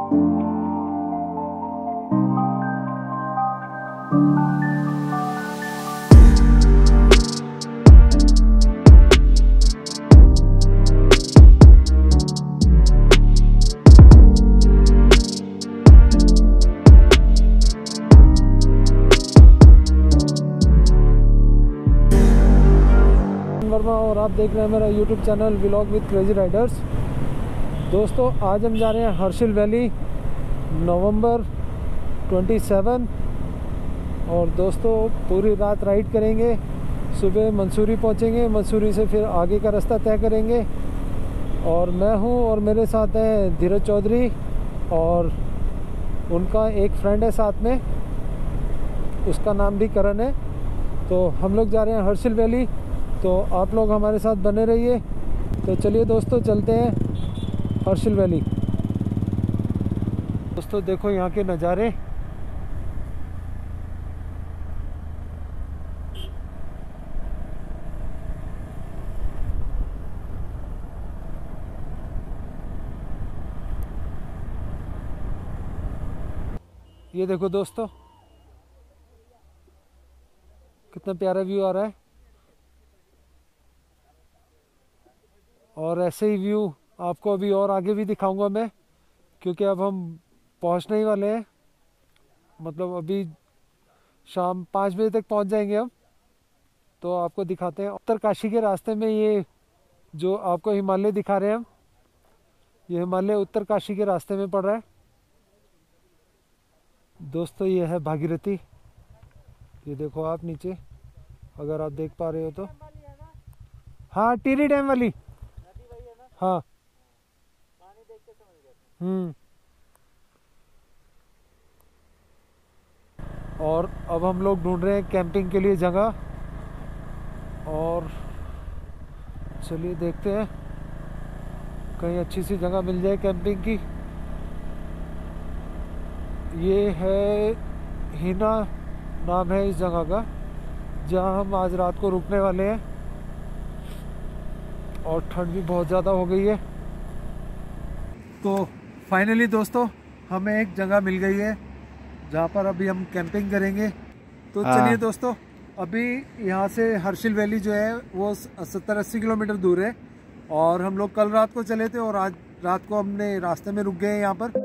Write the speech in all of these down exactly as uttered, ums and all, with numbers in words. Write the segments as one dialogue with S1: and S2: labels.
S1: और आप देख रहे हैं मेरा YouTube channel vlog with crazy riders. दोस्तों, आज हम जा रहे हैं हर्षिल वैली नवंबर सत्ताईस। और दोस्तों, पूरी रात राइड करेंगे। सुबह मंसूरी पहुंचेंगे, मंसूरी से फिर आगे का रास्ता तय करेंगे। और मैं हूं और मेरे साथ हैं धीरज चौधरी और उनका एक फ्रेंड है साथ में, उसका नाम भी करण है। तो हम लोग जा रहे हैं हर्षिल वैली, तो आप लोग हमारे साथ बने रहिए। तो चलिए दोस्तों, चलते हैं हर्षिल वैली। दोस्तों देखो यहाँ के नज़ारे। ये देखो दोस्तों, कितना प्यारा व्यू आ रहा है। और ऐसे ही व्यू आपको अभी और आगे भी दिखाऊंगा मैं, क्योंकि अब हम पहुंचने ही वाले हैं। मतलब अभी शाम पाँच बजे तक पहुंच जाएंगे हम। तो आपको दिखाते हैं उत्तरकाशी के रास्ते में। ये जो आपको हिमालय दिखा रहे हैं हम, ये हिमालय उत्तरकाशी के रास्ते में पड़ रहा है। दोस्तों ये है भागीरथी। ये देखो आप नीचे, अगर आप देख पा रहे हो तो। हाँ, टिहरी डैम वाली। हाँ, पानी देख के समझ गया। हम्म और अब हम लोग ढूंढ रहे हैं कैंपिंग के लिए जगह। और चलिए देखते हैं कहीं अच्छी सी जगह मिल जाए कैंपिंग की। ये है हिना नाम है इस जगह का, जहाँ हम आज रात को रुकने वाले हैं। और ठंड भी बहुत ज़्यादा हो गई है। तो फाइनली दोस्तों, हमें एक जगह मिल गई है जहाँ पर अभी हम कैंपिंग करेंगे। तो चलिए दोस्तों, अभी यहाँ से हर्षिल वैली जो है वो सत्तर अस्सी किलोमीटर दूर है। और हम लोग कल रात को चले थे और आज रात को हमने रास्ते में रुक गए यहाँ पर।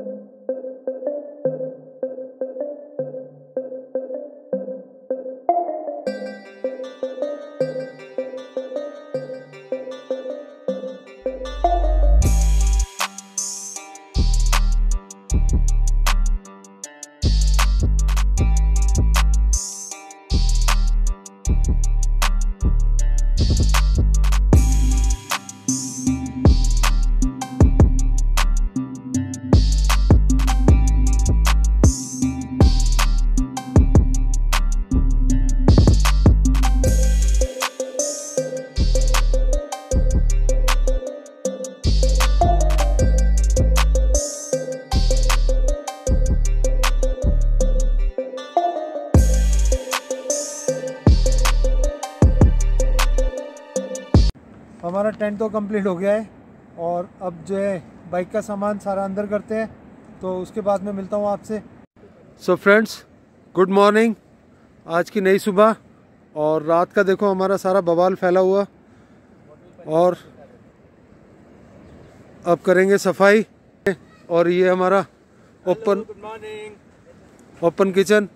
S1: हमारा टेंट तो कंप्लीट हो गया है और अब जो है बाइक का सामान सारा अंदर करते हैं। तो उसके बाद में मिलता हूँ आपसे। So friends, good morning. आज की नई सुबह और रात का देखो हमारा सारा बवाल फैला हुआ। और अब करेंगे सफाई। और ये हमारा ओपन ओपन किचन।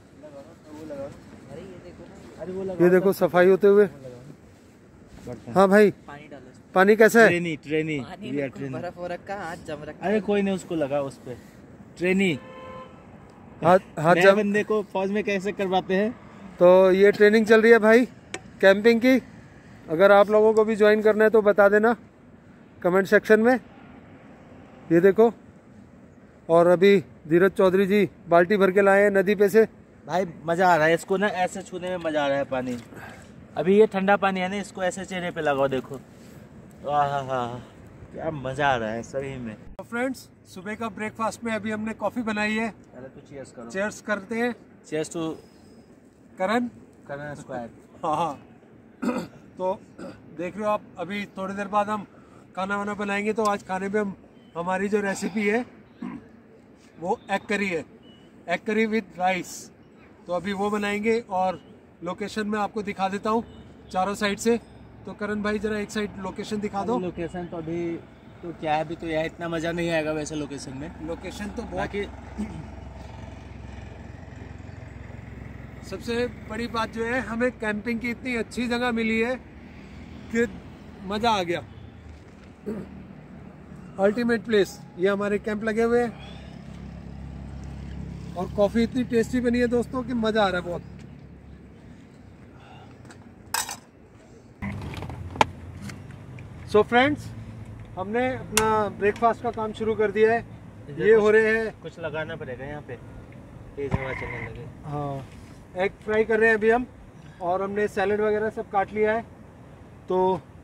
S1: ये देखो सफाई होते हुए। हाँ भाई, पानी डालो। पानी कैसा है? ट्रेनी ट्रेनी बर्फ हो रखा, हाथ जम रखा। अरे कोई नहीं, उसको लगा उस पे ट्रेनी। हाथ हाथ जम। बंदे को फौज में कैसे करवाते हैं। तो ये ट्रेनिंग चल रही है भाई कैंपिंग की। अगर आप लोगों को भी ज्वाइन करना है तो बता देना कमेंट सेक्शन में। ये देखो, और अभी धीरज चौधरी जी बाल्टी भर के लाए हैं नदी पे से।
S2: भाई मजा आ रहा है इसको ना, ऐसे छूने में मजा आ रहा है पानी। अभी ये ठंडा पानी है ना, इसको ऐसे चेहरे पे लगाओ, देखो क्या मजा आ रहा है सही में।
S1: तो फ्रेंड्स, सुबह का ब्रेकफास्ट में अभी हमने कॉफी बनाई है।
S2: पहले तो चीयर्स करो।
S1: चीयर्स करते हैं।
S2: Cheers to
S1: Karan
S2: Karan square.
S1: हाँ, तो देख रहे हो आप, अभी थोड़ी देर बाद हम खाना वाना बनाएंगे। तो आज खाने में हम हमारी जो रेसिपी है वो एग करी है, एग करी विद राइस। तो अभी वो बनाएंगे और लोकेशन में आपको दिखा देता हूँ चारों साइड से। तो करण भाई जरा एक साइड लोकेशन दिखा दो।
S2: लोकेशन तो अभी तो क्या है, अभी तो यार इतना मज़ा नहीं आएगा वैसे लोकेशन में।
S1: लोकेशन तो बहुत
S2: बाकी
S1: सबसे बड़ी बात जो है, हमें कैंपिंग की इतनी अच्छी जगह मिली है कि मज़ा आ गया। अल्टीमेट प्लेस, ये हमारे कैंप लगे हुए हैं और कॉफ़ी इतनी टेस्टी बनी है दोस्तों कि मज़ा आ रहा है बहुत। सो फ्रेंड्स, हमने अपना ब्रेकफास्ट का काम शुरू कर दिया है। ये हो रहे हैं,
S2: कुछ लगाना पड़ेगा यहाँ पे, तेज हवा चलने लगे।
S1: हाँ, एग फ्राई कर रहे हैं अभी हम, और हमने सैलेड वगैरह सब काट लिया है। तो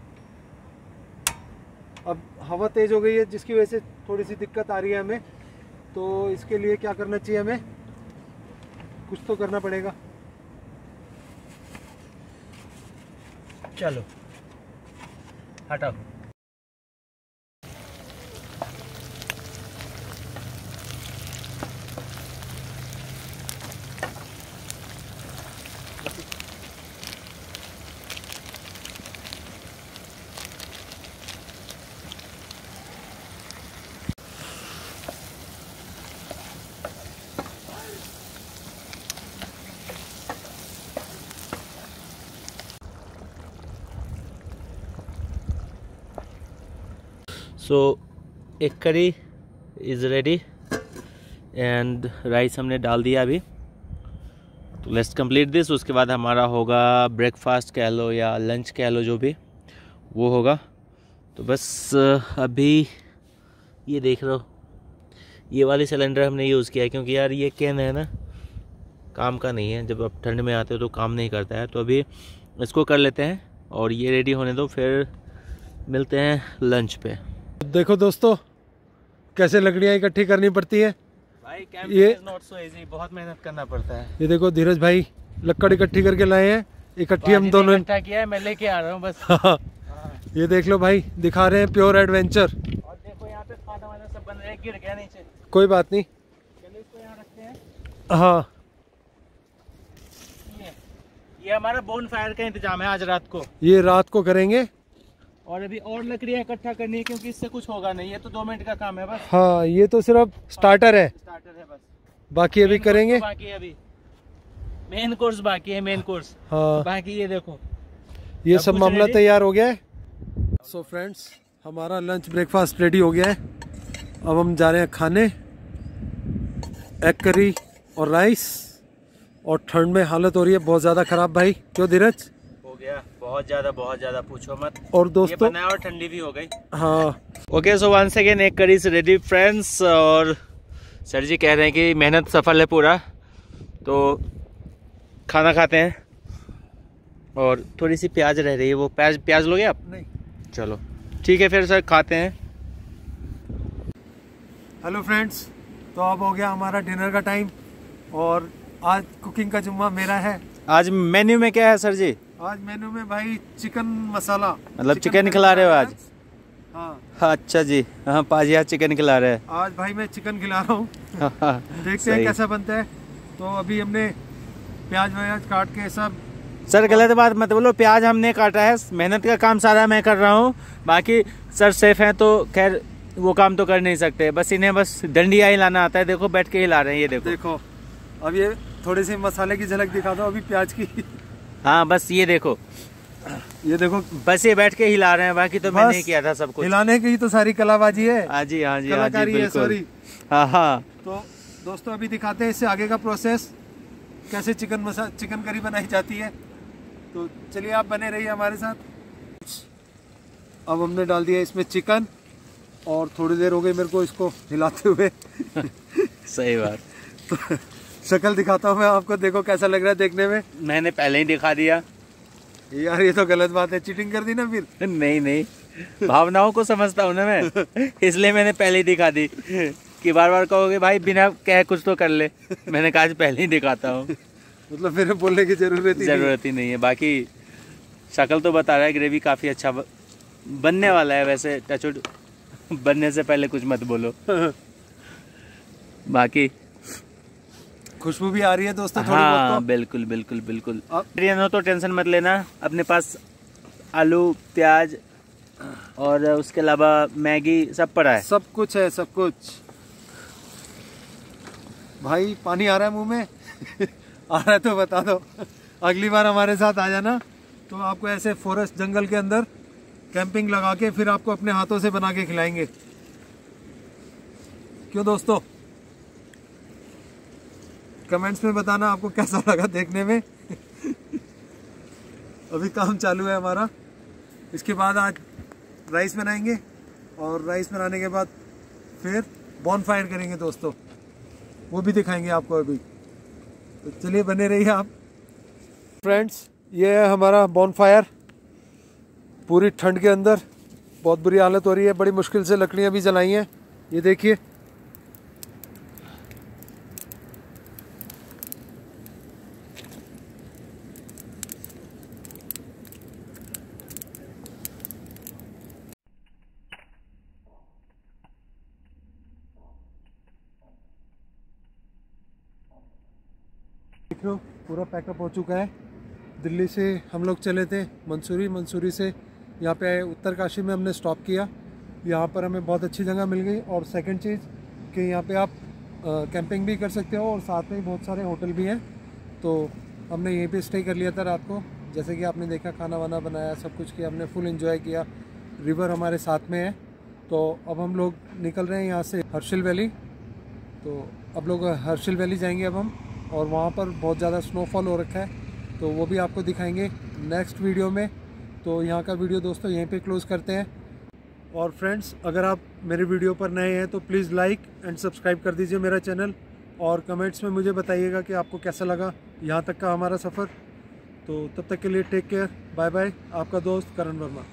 S1: अब हवा तेज़ हो गई है जिसकी वजह से थोड़ी सी दिक्कत आ रही है हमें। तो इसके लिए क्या करना चाहिए, हमें कुछ तो करना पड़ेगा।
S2: चलो हटाओ। सो एक करी इज़ रेडी एंड राइस हमने डाल दिया अभी। तो लेट्स कंप्लीट दिस। उसके बाद हमारा होगा ब्रेकफास्ट कह लो या लंच कह लो, जो भी वो होगा। तो बस अभी ये देख रहे हो, ये वाली सिलेंडर हमने यूज़ किया है क्योंकि यार ये कैन है ना, काम का नहीं है। जब आप ठंड में आते हो तो काम नहीं करता है। तो अभी इसको कर लेते हैं और ये रेडी होने दो, फिर मिलते हैं लंच पे।
S1: देखो दोस्तों, कैसे लकड़ियाँ इकट्ठी करनी पड़ती है
S2: भाई।
S1: ये
S2: नॉट सो इजी, बहुत मेहनत करना पड़ता है।
S1: ये देखो धीरज भाई लकड़ इकट्ठी करके लाए हैं। इकट्ठी हम दोनों
S2: इकट्ठा किया है, मैं लेके आ रहा हूँ बस।
S1: हाँ, ये देख लो भाई, दिखा रहे हैं प्योर एडवेंचर।
S2: और देखो यहाँ पे खाना वाना सब बन रहा है, गिर गया नीचे।
S1: कोई बात नहीं,
S2: चलो इसको यहाँ रखते हैं।
S1: हाँ
S2: ये ये हमारा बोन फायर का इंतजाम है आज रात को।
S1: ये रात को करेंगे।
S2: और अभी और लकड़ियाँ इकट्ठा करनी है क्योंकि इससे कुछ होगा नहीं, ये तो दो मिनट का काम है बस।
S1: हाँ, ये तो सिर्फ स्टार्टर है,
S2: स्टार्टर है बस।
S1: बाकी अभी करेंगे।
S2: बाकी अभी मेन कोर्स बाकी है, मेन कोर्स।
S1: हाँ,
S2: बाकी ये देखो,
S1: ये सब मामला तैयार हो गया है। सो फ्रेंड्स, हमारा लंच ब्रेकफास्ट रेडी हो गया है। अब हम जा रहे हैं खाने। एग करी और राइस, और ठंड में हालत हो रही है बहुत ज़्यादा ख़राब भाई। क्यों धीरज?
S2: हो गया बहुत ज़्यादा, बहुत ज़्यादा पूछो मत।
S1: और दोस्तों,
S2: ये बनाया और ठंडी भी हो गई।
S1: हाँ
S2: okay, so once again egg curry से रेडी फ्रेंड्स। और सर जी कह रहे हैं कि मेहनत सफल है पूरा, तो खाना खाते हैं। और थोड़ी सी प्याज रह रही है, वो प्याज प्याज लोगे आप?
S1: नहीं,
S2: चलो ठीक है फिर सर, खाते हैं।
S1: हेलो फ्रेंड्स, तो अब हो गया हमारा डिनर का टाइम और आज कुकिंग का जुम्मा मेरा है।
S2: आज मेन्यू में क्या है सर जी?
S1: आज मेनू में भाई चिकन मसाला,
S2: मतलब चिकन खिला रहे हो आज?
S1: हाँ
S2: अच्छा जी, हाँ पाजी आज चिकन खिला रहे हैं।
S1: आज भाई मैं चिकन खिला रहा हूँ। देखते हैं कैसा बनता है। तो अभी हमने प्याज व्याज काट के सब।
S2: सर गलत बात मत बोलो, प्याज हमने काटा है, मेहनत का काम सारा मैं कर रहा हूँ। बाकी सर सेफ हैं तो खैर वो काम तो कर नहीं सकते, बस इन्हें बस डंडिया हिलाना आता है। देखो बैठ के हिला रहे हैं, ये देखो
S1: देखो। अब ये थोड़ी सी मसाले की झलक दिखा दो अभी प्याज की।
S2: हाँ बस ये देखो,
S1: ये देखो,
S2: बस ये बैठ के हिला रहे हैं, बाकी तो मैंने नहीं किया था सब कुछ।
S1: हिलाने की तो सारी कलाबाजी है।
S2: हाँ जी, हाँ जी, हाँ जी,
S1: कलाकारी है,
S2: बिल्कुल।
S1: सॉरी।
S2: हाँ हाँ,
S1: तो दोस्तों अभी दिखाते हैं इससे आगे का प्रोसेस, कैसे चिकन मसा चिकन करी बनाई जाती है। तो चलिए आप बने रहिए हमारे साथ। अब हमने डाल दिया इसमें चिकन और थोड़ी देर हो गई मेरे को इसको हिलाते हुए।
S2: सही बात।
S1: तो शक्ल दिखाता हूँ मैं आपको, देखो कैसा लग रहा है देखने में।
S2: मैंने पहले ही दिखा दिया
S1: यार, ये तो गलत बात है, चीटिंग कर दी ना फिर।
S2: नहीं नहीं, भावनाओं को समझता हूँ ना मैं, इसलिए मैंने पहले ही दिखा दी कि बार बार कहोगे भाई बिना कहे कुछ तो कर ले। मैंने कहा आज पहले ही दिखाता हूँ,
S1: मतलब फिर बोलने की जरूरत ही
S2: जरूरत ही नहीं है। बाकी शक्ल तो बता रहा है, ग्रेवी काफी अच्छा बनने वाला है। वैसे टचवुड, बनने से पहले कुछ मत बोलो। बाकी
S1: खुशबू भी आ रही है दोस्तों थोड़ी
S2: हाँ
S1: बहुत तो।
S2: बिल्कुल बिल्कुल बिल्कुल।
S1: अब
S2: हो तो टेंशन मत लेना, अपने पास आलू प्याज और उसके अलावा मैगी सब पड़ा है।
S1: सब कुछ है, सब कुछ। भाई पानी आ रहा है मुंह में आ रहा है तो बता दो। अगली बार हमारे साथ आ जाना तो आपको ऐसे फॉरेस्ट जंगल के अंदर कैंपिंग लगा के फिर आपको अपने हाथों से बना के खिलाएंगे। क्यों दोस्तों? कमेंट्स में बताना आपको कैसा लगा देखने में। अभी काम चालू है हमारा। इसके बाद आज राइस बनाएंगे और राइस बनाने के बाद फिर बॉनफायर करेंगे दोस्तों, वो भी दिखाएंगे आपको अभी। तो चलिए बने रहिए आप। फ्रेंड्स ये है हमारा बॉनफायर, पूरी ठंड के अंदर बहुत बुरी हालत हो रही है, बड़ी मुश्किल से लकड़ियाँ भी जलाई हैं। ये देखिए देख लो पूरा पैकअप हो चुका है। दिल्ली से हम लोग चले थे मंसूरी, मंसूरी से यहाँ पे आए उत्तरकाशी में हमने स्टॉप किया। यहाँ पर हमें बहुत अच्छी जगह मिल गई और सेकंड चीज़ कि यहाँ पे आप कैंपिंग भी कर सकते हो और साथ में बहुत सारे होटल भी हैं। तो हमने यहीं पे स्टे कर लिया था रात को। जैसे कि आपने देखा खाना वाना बनाया, सब कुछ किया हमने, फुल एंजॉय किया। रिवर हमारे साथ में है। तो अब हम लोग निकल रहे हैं यहाँ से हर्षिल वैली। तो अब लोग हर्षिल वैली जाएंगे अब हम, और वहाँ पर बहुत ज़्यादा स्नोफॉल हो रखा है तो वो भी आपको दिखाएंगे नेक्स्ट वीडियो में। तो यहाँ का वीडियो दोस्तों यहीं पे क्लोज़ करते हैं। और फ्रेंड्स अगर आप मेरे वीडियो पर नए हैं तो प्लीज़ लाइक एंड सब्सक्राइब कर दीजिए मेरा चैनल, और कमेंट्स में मुझे बताइएगा कि आपको कैसा लगा यहाँ तक का हमारा सफ़र। तो तब तक के लिए टेक केयर, बाय बाय। आपका दोस्त करण वर्मा।